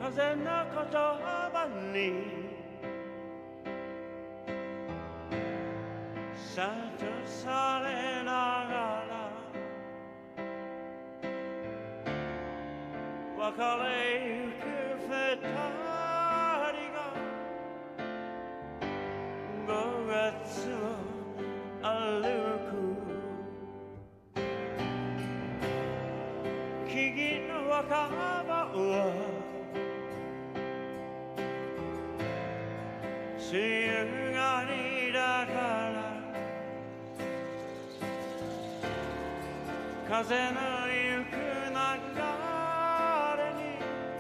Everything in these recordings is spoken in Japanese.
風の言葉に諭されながら別れゆく二人が5月を歩く木々の若葉は梅雨狩りだから風の行く流れに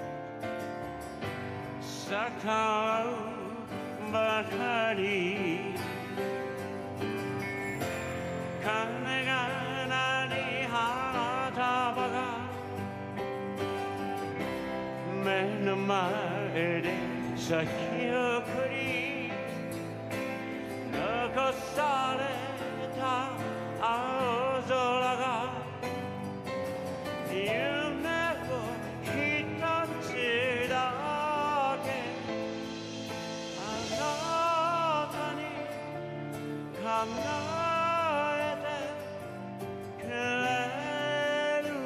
逆らうばかり鐘が鳴り花束が目の前で咲き誇り残された青空が夢を一つだけあなたに叶えてくれる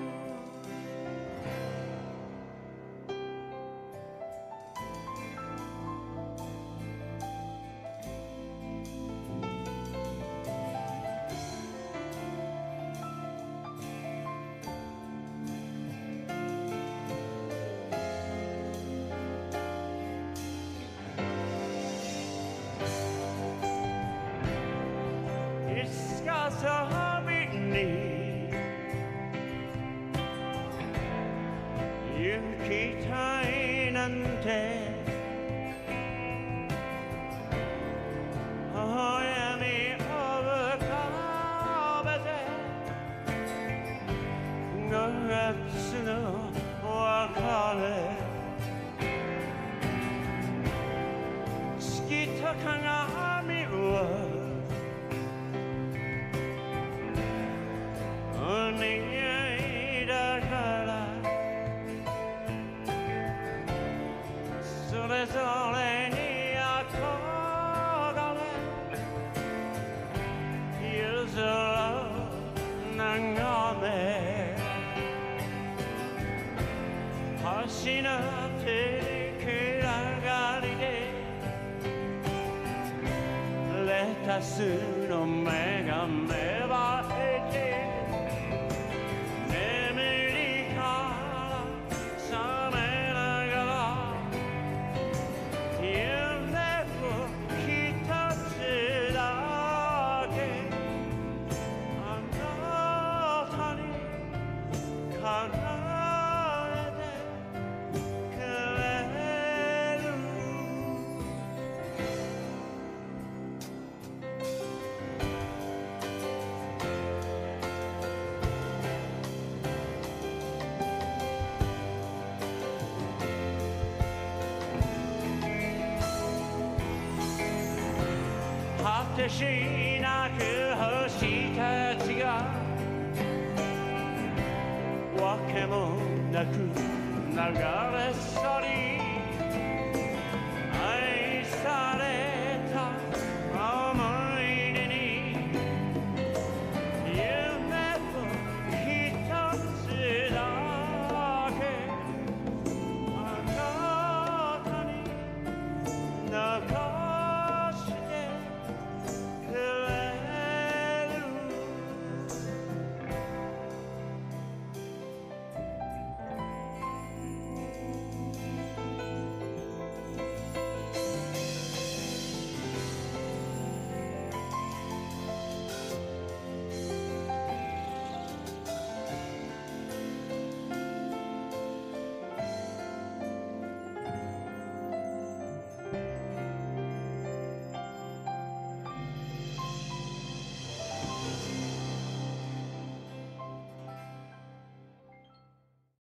いつか旅に行きたいなんて微笑みを浮かべて5月の別れ月と鏡はお似合いだからそれぞれに憧れ夜空を眺め星の照り暗がりでレタスの芽が芽生えて眠りから覚めながら夢を一つだけあなたに叶えてくれる果てしなく星たちがわけもなく流れ去